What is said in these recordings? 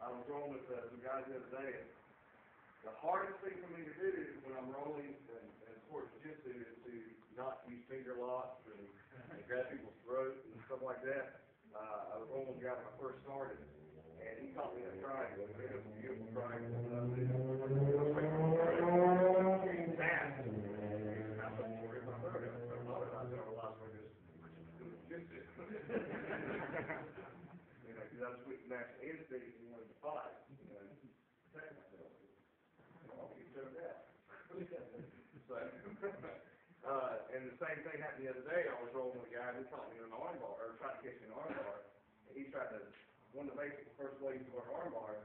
I was rolling with some guys the other day, and the hardest thing for me to do when I'm rolling and sports jiu-jitsu is to not use finger locks and grab people's throats and stuff like that. I was rolling with a guy when I first started, and he taught me a triangle. It was a beautiful triangle. That's what natural instinct and wanted to fight, protect myself. I'll get choked out. So, and the same thing happened the other day. I was rolling with a guy who taught me an arm bar, or tried to catch me an arm bar. And he tried to, one of the basic first ways to work arm bar,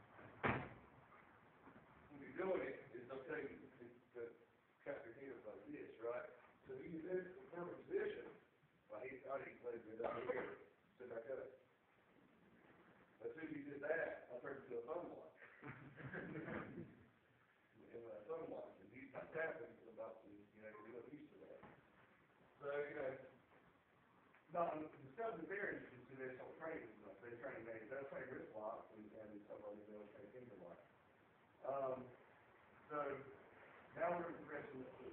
when you're doing it, is they'll tell you to cut your heels like this, right? So you do it in the perfect position. Well, I didn't play good out here. Sit back up. As soon as you did that, I turned into a thumb lock. And thumb lock. And he's not tapping until about, you're not used to that. So, no, the stuff that they're interested in is training stuff. They train, they'll train wrist locks and some of them they'll train finger locks. So, now we're in progression